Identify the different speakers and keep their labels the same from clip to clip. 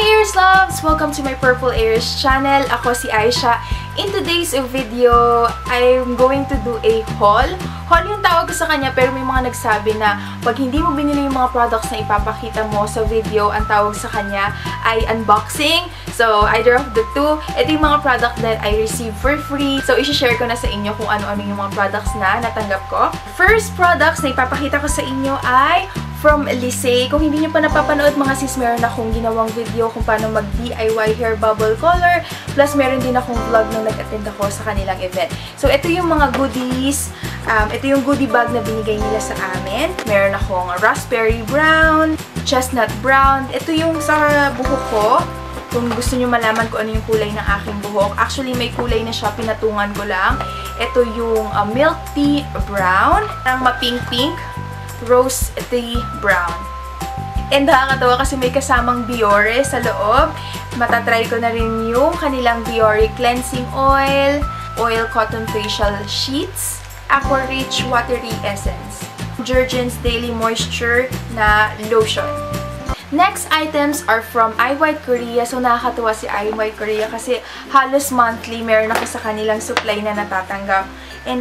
Speaker 1: Aries loves! Welcome to my Purple Aries channel. Ako si Aisha. In today's video, I'm going to do a haul. Haul yung tawag ko sa kanya, pero may mga nagsabi na pag hindi mo binili yung mga products na ipapakita mo sa video, ang tawag sa kanya ay unboxing. So, either of the two. Ito yung mga product that I received for free. So, isi-share ko na sa inyo kung ano-ano yung mga products na natanggap ko. First products na ipapakita ko sa inyo ay from Lisay. Kung hindi nyo pa napapanood mga sis, meron akong ginawang video kung paano mag-DIY hair bubble color. Plus, meron din akong vlog na nag-attend ako sa kanilang event. So, ito yung mga goodies. Ito yung goodie bag na binigay nila sa amin. Meron akong raspberry brown, chestnut brown. Ito yung sa buhok ko. Kung gusto nyo malaman kung ano yung kulay ng aking buhok. Actually, may kulay na siya. Pinatungan ko lang. Ito yung milk tea brown. Ang mapink-pink. Rose tea brown. And nakakatawa kasi may kasamang Biore sa loob. Matatry ko na rin yung kanilang Biore cleansing oil, oil cotton facial sheets, Aqua Rich watery essence, Jergens daily moisture na lotion. Next items are from iWhite Korea. So, nakakatuwa si iWhite Korea kasi halos monthly meron ako sa kanilang supply na natatanggap. And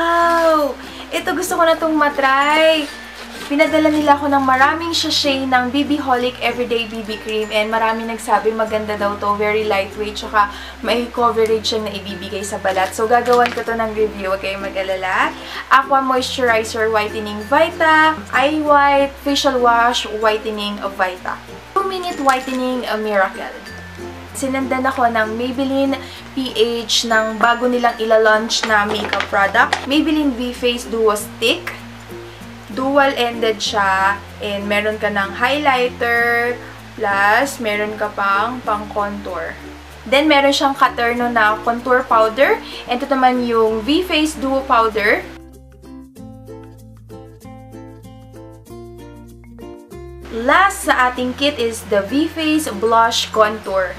Speaker 1: wow! Ito gusto ko na itong matry. Pinadala nila ako ng maraming sachet ng BBholic Everyday BB Cream and marami nagsabi maganda daw to, very lightweight, tsaka may coverage siyang na ibibigay sa balat. So, gagawan ko to ng review, huwag kayong mag-alala. Aqua Moisturizer Whitening Vita, iWhite Facial Wash Whitening Vita, 2-minute Whitening Miracle. Sinendan ako ng Maybelline PH ng bago nilang ila-launch na makeup product. Maybelline V-Face Duo Stick. Dual-ended siya. And meron ka ng highlighter. Plus, meron ka pang contour. Then, meron siyang Katerno na contour powder. And ito naman yung V-Face Duo Powder. Last sa ating kit is the V-Face Blush Contour.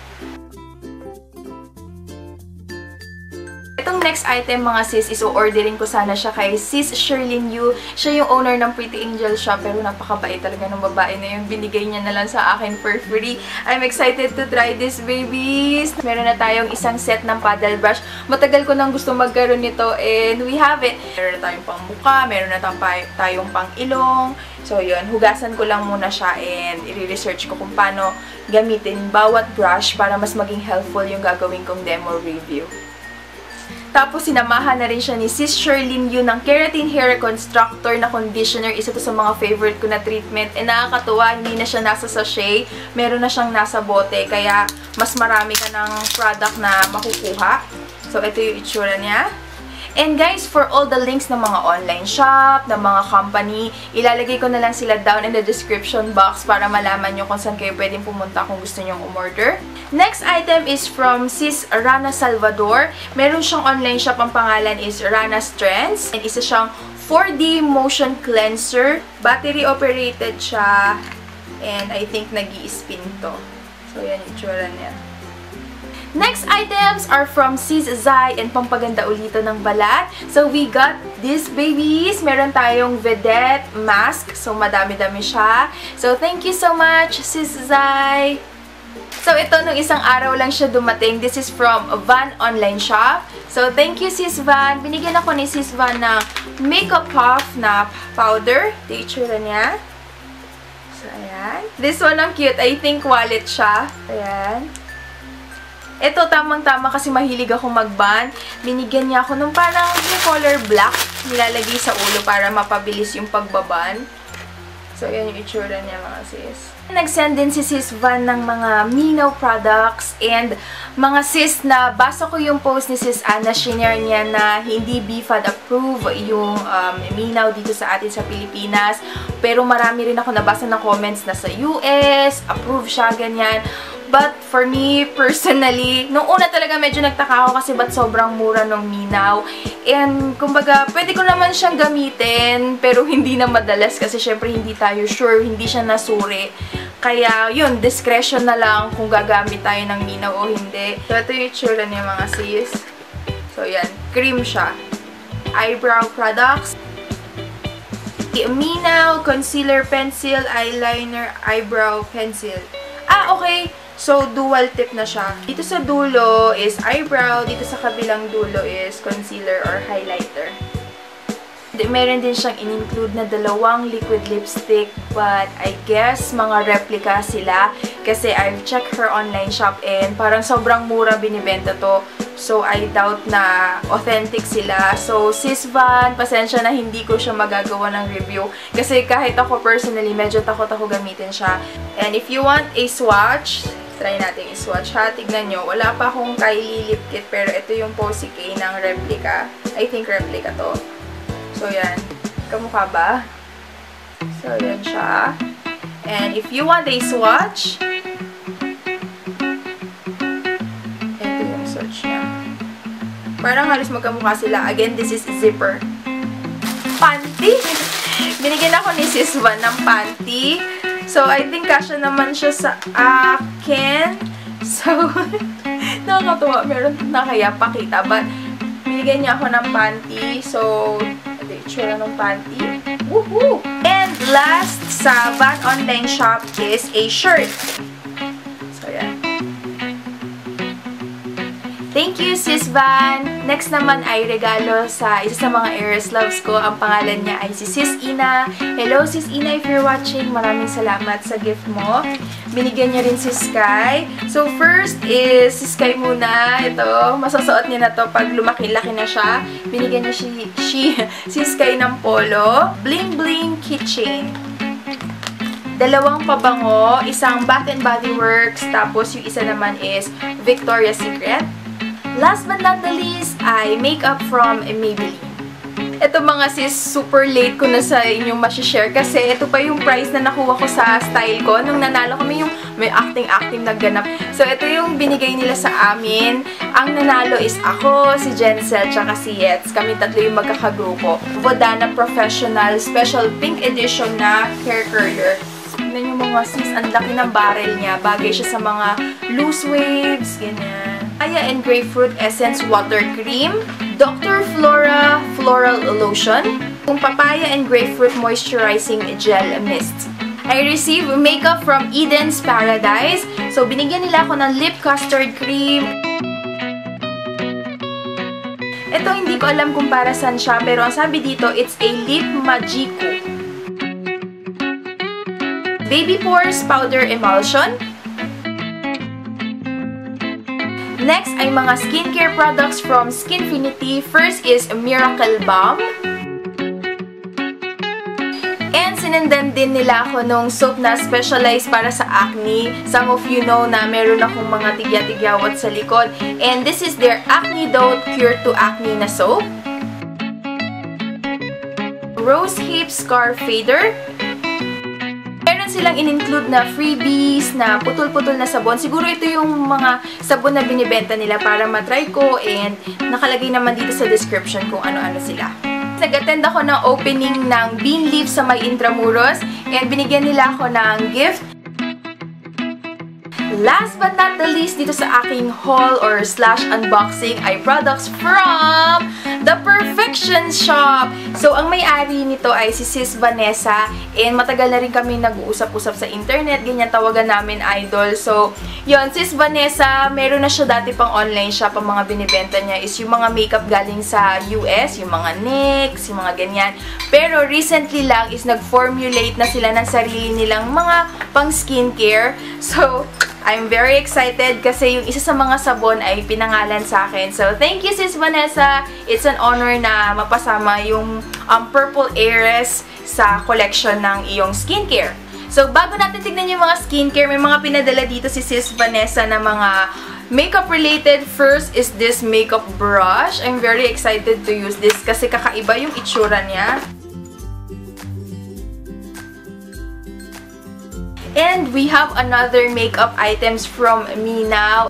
Speaker 1: Itong next item, mga sis, is-orderin ko sana siya kay Sis Sherlyn Yu. Siya yung owner ng Pretty Angel Shop, pero napakabait talaga ng babae na yun. Binigay niya na lang sa akin for free. I'm excited to try this, babies! Meron na tayong isang set ng paddle brush. Matagal ko nang gusto magkaroon nito and we have it. Meron na tayong pang mukha, meron na tayong pang ilong. So, yun. Hugasan ko lang muna siya and i-research ko kung paano gamitin bawat brush para mas maging helpful yung gagawin kong demo review. Tapos, sinamahan na rin siya ni Sis Sherlyn Yu ng Keratin Hair Reconstructor na conditioner. Isa to sa mga favorite ko na treatment. And nakakatuwa, hindi na siya nasa sachet. Meron na siyang nasa bote. Kaya, mas marami ka ng product na makukuha. So, ito yung itsura niya. And guys, for all the links ng mga online shop, ng mga company, ilalagay ko na lang sila down in the description box para malaman nyo kung saan kayo pwedeng pumunta kung gusto nyong umorder. Next item is from Sis Rana Salvador. Meron siyang online shop, ang pangalan is Rana Trends. And isa siyang 4D motion cleanser. Battery operated siya. And I think nag-i-spin to. So yan yung itsura niya. Next items are from Sis Zai and pampaganda ulito ng balat. So, we got these babies. Meron tayong Vedette mask. So, madami-dami siya. So, thank you so much, Sis Zai. So, ito, nung isang araw lang siya dumating. This is from Van Online Shop. So, thank you, Sis Van. Binigyan ako ni Sis Van ng Makeup Puff na powder. Ito yung itsura niya. So, ayan. This one ang cute. I think wallet siya. Ayan. Ito, tamang-tama kasi mahilig ako mag-ban. Binigyan niya ako ng parang yung color black. Nilalagay sa ulo para mapabilis yung pagbaban. So, yan yung itsura niya, mga sis. Nag-send din si Sis Van ng mga Minaw products and mga sis na basa ko yung post ni Sis Anna, shinare niya na hindi BFAD approve yung Minaw dito sa atin sa Pilipinas. Pero marami rin ako nabasa na comments na sa US, approve siya, ganyan. But for me, personally, nung una talaga medyo nagtaka ako kasi ba't sobrang mura ng Minaw. And kumbaga, pwede ko naman siyang gamitin, pero hindi na madalas kasi syempre hindi tayo sure, hindi siya nasuri. Kaya yun, discretion na lang kung gagamit tayo ng Minaw o hindi. So ito yung itsura niya, mga sis. So yan, cream siya. Eyebrow products. Minaw Concealer Pencil, Eyeliner, Eyebrow Pencil. okay. So, dual tip na siya. Dito sa dulo is eyebrow. Dito sa kabilang dulo is concealer or highlighter. Meron din siyang in-include na dalawang liquid lipstick, but I guess mga replica sila kasi I've checked her online shop and parang sobrang mura binibenta to. So, I doubt na authentic sila. So, Sis Van, pasensya na hindi ko siya magagawa ng review kasi kahit ako personally, medyo takot ako gamitin siya. And if you want a swatch, try natin i-swatch ha. Tignan nyo, wala pa akong Kylie lip kit pero ito yung Posy K ng replica. I think replica to. So, yan. Kamukha ba? So, yan siya. And if you want a swatch, ito yung swatch niya. Parang halos magkamukha sila. Again, this is zipper. Panty! Binigyan ako ni Sis Van ng panty. So, I think kasya naman siya sa akin. So, nakakatuwa. Meron na kaya pakita. But, binigyan niya ako ng panty. So, itsura ng panty. Woohoo! And last sa Van online shop is a shirt. So, yan. Thank you, Sis Van! Next naman ay regalo sa isa sa mga Aries Loves ko. Ang pangalan niya ay si Sis Ina. Hello, Sis Ina, if you're watching. Maraming salamat sa gift mo. Binigyan niya rin si Sky. So, first is si Sky muna. Ito, masasuot niya na to pag lumaki-laki na siya. Binigyan niya si Sky ng polo. Bling Bling Keychain. Dalawang pabango. Isang Bath and Body Works. Tapos, yung isa naman is Victoria's Secret. Last but not the least ay makeup from Maybelline. Ito mga sis, super late ko na sa inyong masishare kasi ito pa yung prize na nakuha ko sa style ko nung nanalo kami yung may acting-acting na ganap. So, ito yung binigay nila sa amin. Ang nanalo is ako, si Jencel, tsaka si Yetz. Kami tatlo yung magkakagrupo. Vodana Professional Special Pink Edition na hair curler. Tignan yung mga sis, ang laki ng barrel niya. Bagay siya sa mga loose waves, ganyan. Papaya and Grapefruit Essence Water Cream, Dr. Flora Floral Lotion, yung Papaya and Grapefruit Moisturizing Gel Mist. I received makeup from Eden's Paradise. So, binigyan nila ako ng lip custard cream. Ito, hindi ko alam kung para saan siya, pero ang sabi dito, it's a Lip Magico. Baby Pores Powder Emulsion. Next ay mga skincare products from Skinfinity. First is Miracle Balm. And sinendan din nila ako nung soap na specialized para sa acne. Some of you know na meron akong mga tigya-tigyawat sa likod. And this is their Acne Dote Cure to Acne na soap. Rose Hip Scar Fader. Silang in-include na freebies, na putol-putol na sabon. Siguro ito yung mga sabon na binibenta nila para matry ko and nakalagay naman dito sa description kung ano-ano sila. Nag-attend ako ng opening ng Bean Leaf sa may Intramuros and binigyan nila ako ng gift. Last but not the least, dito sa aking haul or slash unboxing ay products from The Perfection Shop. So, ang may-ari nito ay si Sis Vanessa and matagal na rin kami nag-uusap-usap sa internet. Ganyan tawagan namin idol. So, yun, Sis Vanessa, meron na siya dati pang online shop. Ang mga binibenta niya is yung mga makeup galing sa US, yung mga NYX, yung mga ganyan. Pero recently lang is nag-formulate na sila ng sarili nilang mga pang skincare. So, I'm very excited kasi yung isa sa mga sabon ay pinangalan sa akin. So, thank you, Sis Vanessa. It's an honor na mapasama yung Purple Heiress sa collection ng iyong skincare. So, bago natin tignan yung mga skincare, may mga pinadala dito si Sis Vanessa na mga makeup related. First is this makeup brush. I'm very excited to use this kasi kakaiba yung itsura niya. And we have another makeup items from Mina.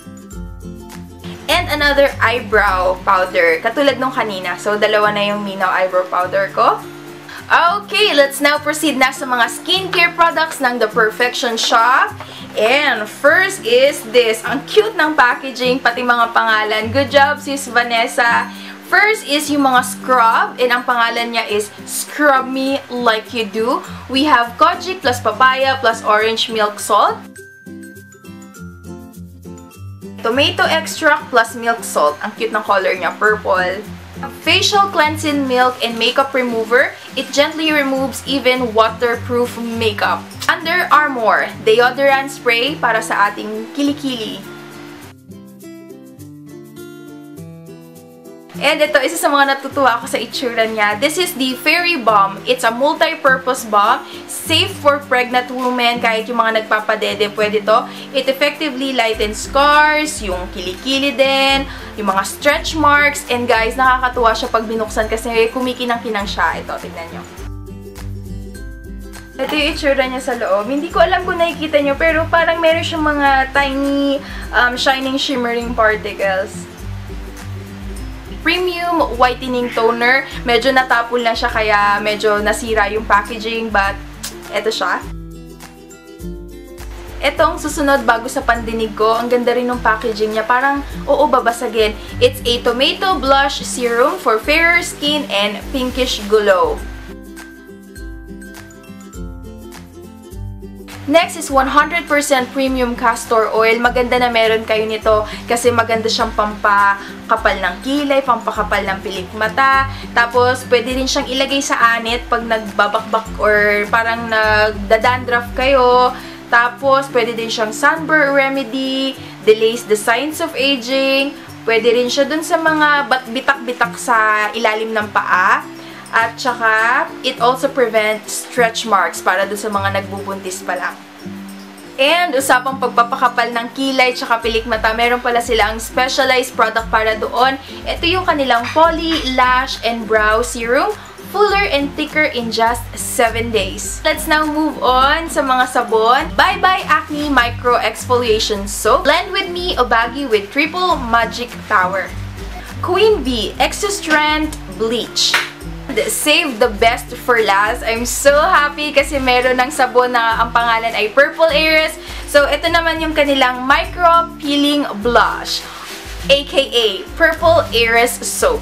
Speaker 1: And another eyebrow powder. Katulad nung kanina. So, dalawa na yung Mina eyebrow powder ko. Okay, let's now proceed na sa mga skincare products ng The Perfection Shop. And first is this. Ang cute ng packaging, pati mga pangalan. Good job, Sis Vanessa. First is yung mga scrub, and ang pangalan niya is Scrub Me Like You Do. We have Kojic plus papaya plus orange milk salt. tomato extract plus milk salt. Ang cute ng color niya, purple. Facial cleansing milk and makeup remover. It gently removes even waterproof makeup. Under Armour deodorant spray para sa ating kilikili. And ito, isa sa mga natutuwa ako sa itsura niya. This is the Fairy Balm. It's a multi-purpose balm. Safe for pregnant women. Kahit yung mga nagpapadede, pwede to. It effectively lightens scars, yung kilikili din, yung mga stretch marks. And guys, nakakatuwa siya pag binuksan kasi kumikinang-kinang siya. Ito, tignan nyo. Ito yung itsura niya sa loob. Hindi ko alam kung nakikita nyo, pero parang meron siyang mga tiny, shining, shimmering particles. Premium whitening toner. Medyo natapon lang siya kaya medyo nasira yung packaging, but eto siya. Etong susunod bago sa pandinig ko, ang ganda rin ng packaging niya. Parang, oo, babasagin. It's a tomato blush serum for fairer skin and pinkish glow. Next is 100% premium castor oil. Maganda na meron kayo nito kasi maganda siyang pampakapal ng kilay, pampakapal ng pilik mata. Tapos, pwede rin siyang ilagay sa anit pag nagbabakbak or parang nagdadandraff kayo. Tapos, pwede din siyang sunburn remedy, delays the signs of aging. Pwede rin siya dun sa mga bitak-bitak sa ilalim ng paa. At saka, it also prevents stretch marks para doon sa mga nagbubuntis pa lang. And, usapang pagpapakapal ng kilay tsaka pilik mata, meron pala silang specialized product para doon. Ito yung kanilang Poly Lash and Brow Serum. Fuller and thicker in just 7 days. Let's now move on sa mga sabon. Bye Bye Acne Micro Exfoliation Soap. Blend with me Obagi with Triple Magic Power. Queen Bee Extra Strength Bleach. Save the best for last. I'm so happy kasi meron ng sabon na ang pangalan ay Purple Iris. So, ito naman yung kanilang Micro Peeling Blush, aka Purple Iris Soap.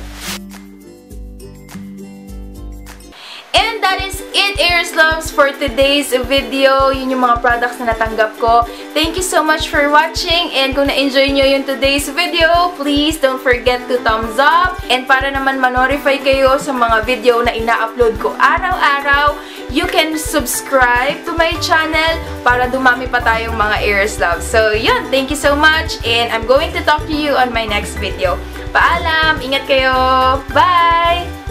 Speaker 1: And that is it, Iris Loves, for today's video. Yun yung mga products na natanggap ko. Thank you so much for watching. And kung na-enjoy nyo yung today's video, please don't forget to thumbs up. And para naman ma-notify kayo sa mga video na ina-upload ko araw-araw, you can subscribe to my channel para dumami pa tayong mga Iris Loves. So, yun. Thank you so much. And I'm going to talk to you on my next video. Paalam! Ingat kayo! Bye!